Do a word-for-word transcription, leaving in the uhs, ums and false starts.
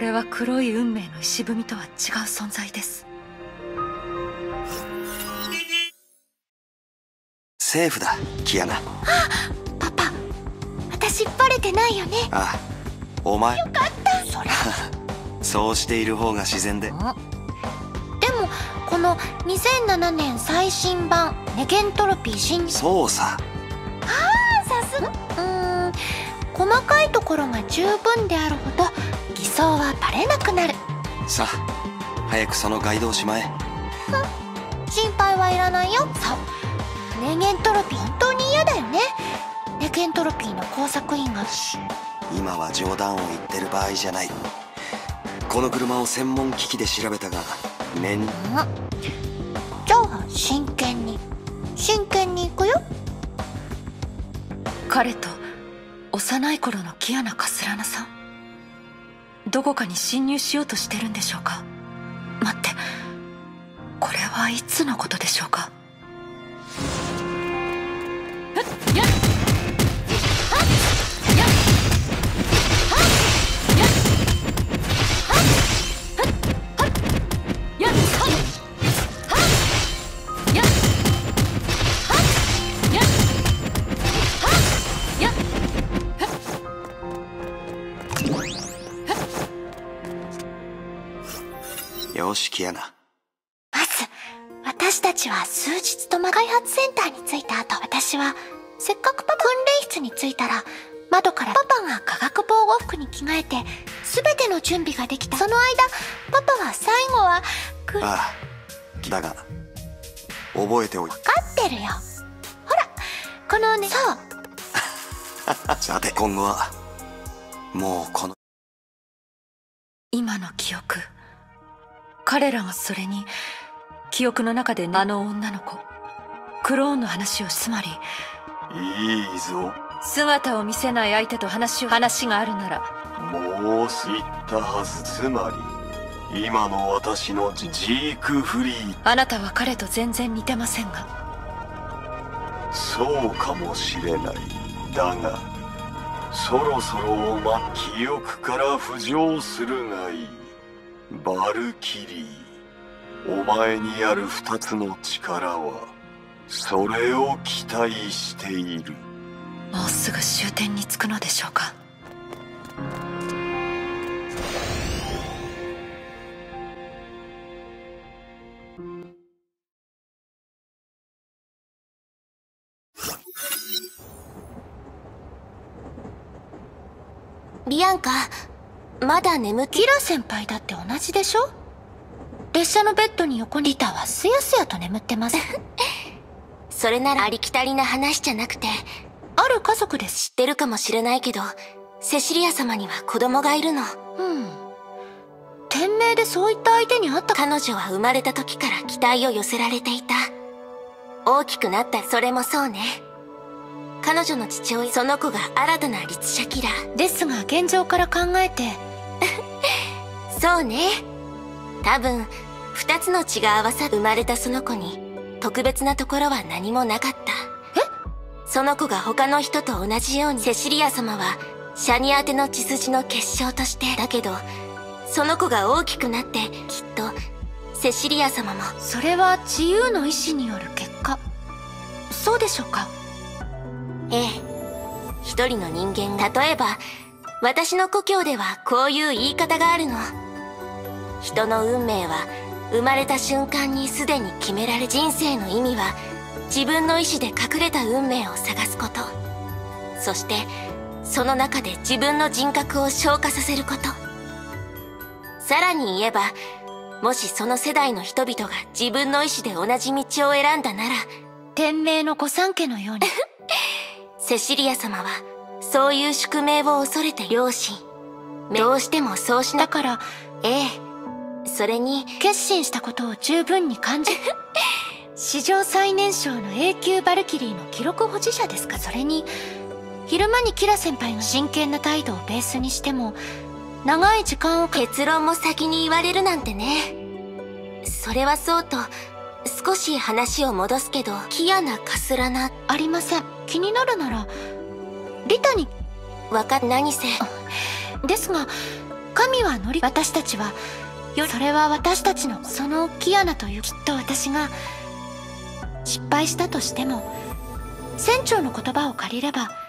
れは黒い運命の石踏みとは違う存在です。 セーフだ、キアナ。あ、 パパ、私バレてないよね。 ああ、お前。 よかった。それそうしている方が自然で。でもこのにせんななねん最新版ネゲントロピー新。 そうさ。 ああ、さすが。うーん、細かいところが十分であるほど偽装はバレなくなる。 さあ、早くそのガイドをしまえ。 心配はいらないよ。そう、ネゲントロピー本当に嫌だよね。ネゲントロピーの工作員が。 今は冗談を言ってる場合じゃない。この車を専門機器で調べたが念。 じゃあ真剣に真剣に行くよ。 彼と幼い頃のキアナ・カスラナさん、どこかに侵入しようとしてるんでしょうか。待って、これはいつのことでしょうか。 よし、キアナ。 まず私たちは数日とも開発センターに着いた後、私はせっかくパパ訓練室に着いたら窓からパパが化学防護服に着替えて全ての準備ができた。その間パパは最後はくああ、だが覚えておい。 分かってるよ。ほらこのね。そうさて今後はもうこの今の記憶、彼らがそれに記憶の中であの女の子クローンの話を、つまりいいぞ。 姿を見せない相手と話を話があるなら。 もう言ったはず。つまり今の私のジークフリー。 あなたは彼と全然似てませんが。 そうかもしれない。だがそろそろおま記憶から浮上するがいい。バルキリー、お前にある二つの力はそれを期待している。 もうすぐ終点に着くのでしょうか。 ビアンカ、まだ眠って。キラ先輩だって同じでしょ。列車のベッドに横に。リタはすやすやと眠ってますそれならありきたりな話じゃなくて、ある家族です。知ってるかもしれないけど、セシリア様には子供がいるの。うん。天命でそういった相手に会った。彼女は生まれた時から期待を寄せられていた。大きくなった。それもそうね。彼女の父親、その子が新たな律者キラーですが、現状から考えてそうね。多分二つの血が合わさって生まれたその子に特別なところは何もなかった。え？その子が他の人と同じように。セシリア様はシャニアテの血筋の結晶として。だけどその子が大きくなってきっとセシリア様も。それは自由の意志による結果、そうでしょうか。ええ、一人の人間が。例えば私の故郷ではこういう言い方があるの。人の運命は生まれた瞬間にすでに決められ。人生の意味は自分の意志で隠れた運命を探すこと、そしてその中で自分の人格を昇華させること。さらに言えば、もしその世代の人々が自分の意志で同じ道を選んだなら、天命の御三家のようにセシリア様はそういう宿命を恐れて両親どうしてもそうしな。だから、ええ、それに決心したことを十分に感じ史上最年少の永久バルキリーの記録保持者ですか。それに昼間にキラ先輩が真剣な態度をベースにしても長い時間をか。結論も先に言われるなんてね。それはそうと、少し話を戻すけど、キアナ・カスラナ。ありません。気になるならリタに。わかっ何せですが、 神は乗り私たちはそれは私たちのそのキアナというきっと私が失敗したとしても船長の言葉を借りれば